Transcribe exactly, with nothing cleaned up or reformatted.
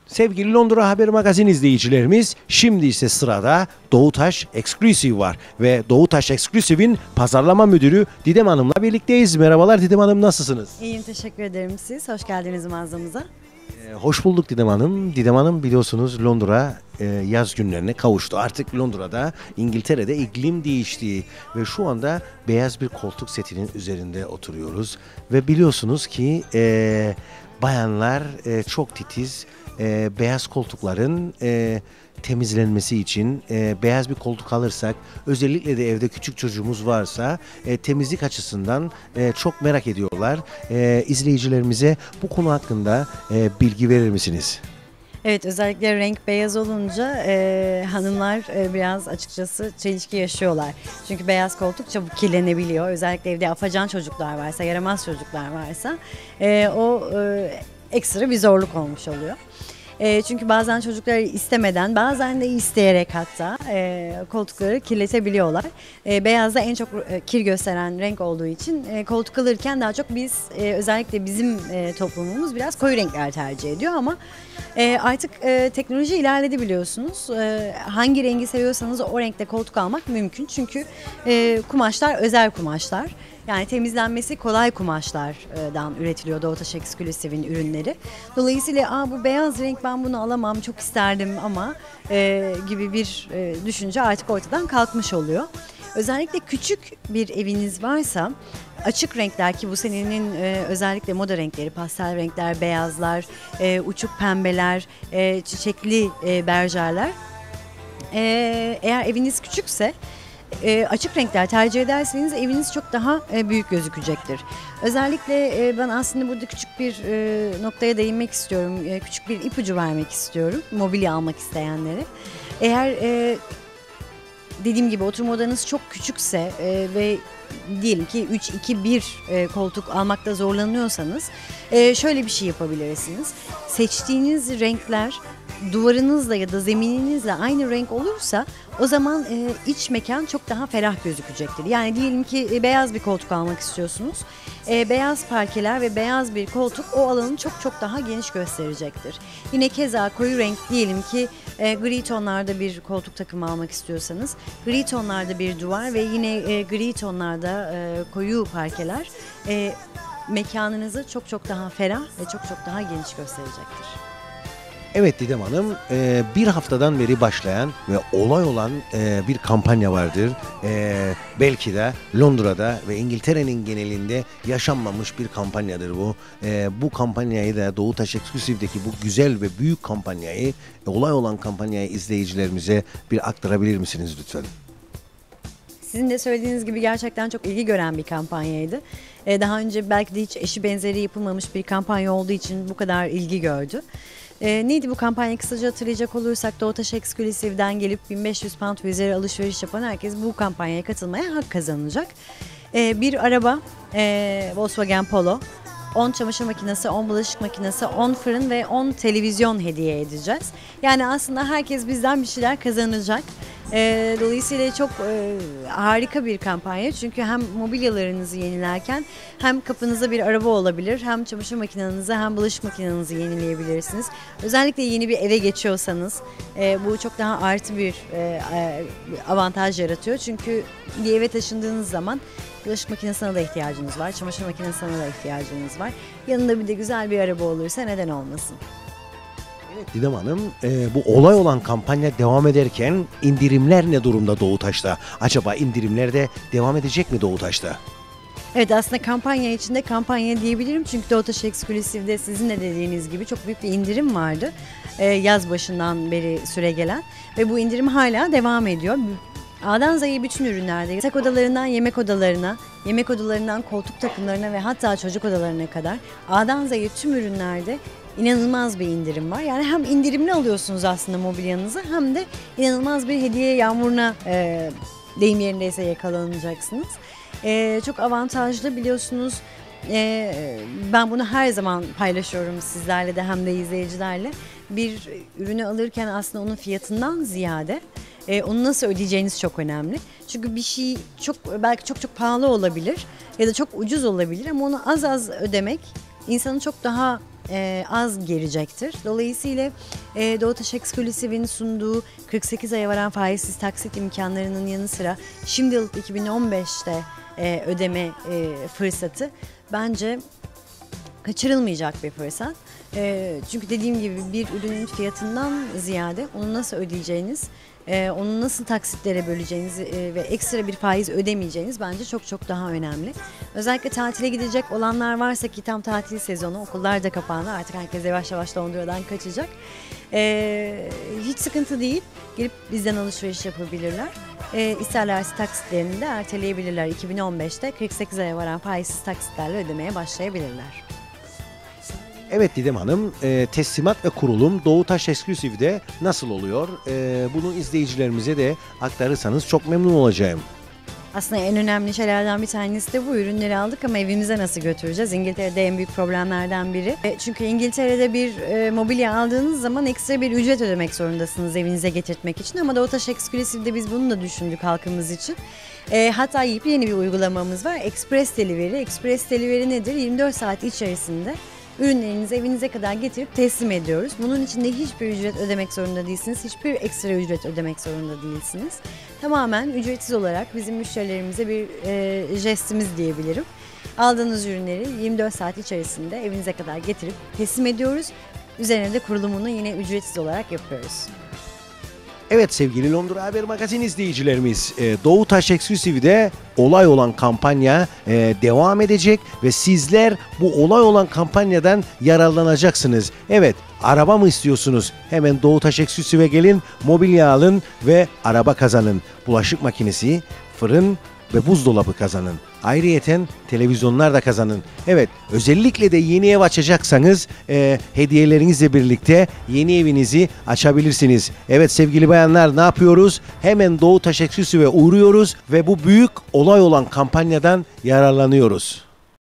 Sevgili Londra Haber Magazin izleyicilerimiz, şimdi ise sırada Doğutaş Exclusive var ve Doğutaş Exclusive'in pazarlama müdürü Didem Hanım'la birlikteyiz. Merhabalar Didem Hanım, nasılsınız? İyiyim, teşekkür ederim siz. Hoş geldiniz mağazamıza. Ee, hoş bulduk Didem Hanım. Didem Hanım, biliyorsunuz Londra e, yaz günlerine kavuştu. Artık Londra'da, İngiltere'de iklim değişti ve şu anda beyaz bir koltuk setinin üzerinde oturuyoruz. Ve biliyorsunuz ki e, bayanlar e, çok titiz. E, beyaz koltukların e, temizlenmesi için e, beyaz bir koltuk alırsak, özellikle de evde küçük çocuğumuz varsa e, temizlik açısından e, çok merak ediyorlar. E, izleyicilerimize bu konu hakkında e, bilgi verir misiniz? Evet, özellikle renk beyaz olunca e, hanımlar e, biraz açıkçası çelişki yaşıyorlar. Çünkü beyaz koltuk çabuk kirlenebiliyor. Özellikle evde afacan çocuklar varsa, yaramaz çocuklar varsa e, o e, ekstra bir zorluk olmuş oluyor. E, çünkü bazen çocuklar istemeden, bazen de isteyerek hatta e, koltukları kirletebiliyorlar. E, beyaz da en çok e, kir gösteren renk olduğu için e, koltuk alırken daha çok biz, e, özellikle bizim e, toplumumuz biraz koyu renkler tercih ediyor ama e, artık e, teknoloji ilerledi biliyorsunuz. E, hangi rengi seviyorsanız o renkte koltuk almak mümkün. Çünkü e, kumaşlar özel kumaşlar. Yani temizlenmesi kolay kumaşlardan üretiliyor Doğutaş Exclusive'in ürünleri. Dolayısıyla Aa, bu beyaz renk, ben bunu alamam, çok isterdim ama e, gibi bir e, düşünce artık ortadan kalkmış oluyor. Özellikle küçük bir eviniz varsa açık renkler, ki bu senenin e, özellikle moda renkleri, pastel renkler, beyazlar, e, uçuk pembeler, e, çiçekli e, berjerler. E, eğer eviniz küçükse E, açık renkler tercih ederseniz eviniz çok daha e, büyük gözükecektir. Özellikle e, ben aslında burada küçük bir e, noktaya değinmek istiyorum. E, küçük bir ipucu vermek istiyorum mobilya almak isteyenlere. Eğer e, dediğim gibi oturma odanız çok küçükse e, ve diyelim ki üç iki bir e, koltuk almakta zorlanıyorsanız e, şöyle bir şey yapabilirsiniz. Seçtiğiniz renkler duvarınızla ya da zemininizle aynı renk olursa o zaman e, iç mekan çok daha ferah gözükecektir. Yani diyelim ki e, beyaz bir koltuk almak istiyorsunuz. E, beyaz parkeler ve beyaz bir koltuk o alanı çok çok daha geniş gösterecektir. Yine keza koyu renk, diyelim ki e, gri tonlarda bir koltuk takımı almak istiyorsanız, gri tonlarda bir duvar ve yine e, gri tonlarda e, koyu parkeler e, mekanınızı çok çok daha ferah ve çok çok daha geniş gösterecektir. Evet Didem Hanım, e, bir haftadan beri başlayan ve olay olan e, bir kampanya vardır. E, belki de Londra'da ve İngiltere'nin genelinde yaşanmamış bir kampanyadır bu. E, bu kampanyayı da Doğutaş Exclusive'deki bu güzel ve büyük kampanyayı, e, olay olan kampanyayı izleyicilerimize bir aktarabilir misiniz lütfen? Sizin de söylediğiniz gibi gerçekten çok ilgi gören bir kampanyaydı. E, daha önce belki de hiç eşi benzeri yapılmamış bir kampanya olduğu için bu kadar ilgi gördü. E, neydi bu kampanya, kısaca hatırlayacak olursak, Doğutaş Exclusive'den gelip bin beş yüz pound ve üzeri alışveriş yapan herkes bu kampanyaya katılmaya hak kazanacak. E, bir araba, e, Volkswagen Polo, on çamaşır makinesi, on bulaşık makinesi, on fırın ve on televizyon hediye edeceğiz. Yani aslında herkes bizden bir şeyler kazanacak. E, dolayısıyla çok e, harika bir kampanya, çünkü hem mobilyalarınızı yenilerken hem kapınıza bir araba olabilir, hem çamaşır makinenizi hem bulaşık makinenizi yenileyebilirsiniz. Özellikle yeni bir eve geçiyorsanız e, bu çok daha artı bir e, avantaj yaratıyor, çünkü bir eve taşındığınız zaman bulaşık makinesine de ihtiyacınız var, çamaşır makinesine de ihtiyacınız var. Yanında bir de güzel bir araba olursa neden olmasın? Evet Didem Hanım, e, bu olay olan kampanya devam ederken indirimler ne durumda Doğutaş'ta? Acaba indirimler de devam edecek mi Doğutaş'ta? Evet, aslında kampanya içinde kampanya diyebilirim, çünkü Doğutaş Exclusive'de sizin de dediğiniz gibi çok büyük bir indirim vardı. Ee, yaz başından beri süre gelen ve bu indirim hala devam ediyor. A'dan Z'ye bütün ürünlerde, yatak odalarından yemek odalarına, yemek odalarından koltuk takımlarına ve hatta çocuk odalarına kadar A'dan Z'ye tüm ürünlerde inanılmaz bir indirim var. Yani hem indirimli alıyorsunuz aslında mobilyanızı, hem de inanılmaz bir hediye yağmuruna e, deyim yerindeyse yakalanacaksınız. E, çok avantajlı, biliyorsunuz. E, ben bunu her zaman paylaşıyorum sizlerle de hem de izleyicilerle. Bir ürünü alırken aslında onun fiyatından ziyade e, onu nasıl ödeyeceğiniz çok önemli. Çünkü bir şey çok belki çok çok pahalı olabilir ya da çok ucuz olabilir, ama onu az az ödemek insanı çok daha e, az gelecektir. Dolayısıyla e, Doğutaş Eksklusif'in sunduğu kırk sekiz aya varan faizsiz taksit imkanlarının yanı sıra şimdi alıp iki bin on beşte e, ödeme e, fırsatı bence kaçırılmayacak bir fırsat. E, çünkü dediğim gibi bir ürünün fiyatından ziyade onu nasıl ödeyeceğiniz, e, onu nasıl taksitlere böleceğiniz e, ve ekstra bir faiz ödemeyeceğiniz bence çok çok daha önemli. Özellikle tatile gidecek olanlar varsa ki tam tatil sezonu, okullar da kapandı, artık herkes yavaş yavaş Londra'dan kaçacak. E, hiç sıkıntı değil, gelip bizden alışveriş yapabilirler. E, isterlerse taksitlerini de erteleyebilirler. iki bin on beşte kırk sekiz aya varan faizsiz taksitlerle ödemeye başlayabilirler. Evet Didem Hanım, e, teslimat ve kurulum Doğutaş Eksklusif'de nasıl oluyor? E, bunu izleyicilerimize de aktarırsanız çok memnun olacağım. Aslında en önemli şeylerden bir tanesi de bu, ürünleri aldık ama evimize nasıl götüreceğiz? İngiltere'de en büyük problemlerden biri. E, çünkü İngiltere'de bir e, mobilya aldığınız zaman ekstra bir ücret ödemek zorundasınız evinize getirtmek için. Ama Doğutaş Eksklusif'de biz bunu da düşündük halkımız için. E, hatta yeni bir uygulamamız var. Express Delivery. Express Delivery nedir? yirmi dört saat içerisinde ürünlerinizi evinize kadar getirip teslim ediyoruz. Bunun için de hiçbir ücret ödemek zorunda değilsiniz. Hiçbir ekstra ücret ödemek zorunda değilsiniz. Tamamen ücretsiz olarak bizim müşterilerimize bir e, jestimiz diyebilirim. Aldığınız ürünleri yirmi dört saat içerisinde evinize kadar getirip teslim ediyoruz. Üzerine de kurulumunu yine ücretsiz olarak yapıyoruz. Evet sevgili Londra Haber Magazin izleyicilerimiz, e, Doğutaş Eksklusif'de olay olan kampanya e, devam edecek ve sizler bu olay olan kampanyadan yararlanacaksınız. Evet, araba mı istiyorsunuz? Hemen Doğutaş Eksklusif'e gelin, mobilya alın ve araba kazanın. Bulaşık makinesi, fırın ve buzdolabı kazanın. Ayrıyeten televizyonlar da kazanın. Evet, özellikle de yeni ev açacaksanız e, hediyelerinizle birlikte yeni evinizi açabilirsiniz. Evet sevgili bayanlar, ne yapıyoruz? Hemen Doğutaş Eksklusif'e uğruyoruz ve bu büyük olay olan kampanyadan yararlanıyoruz.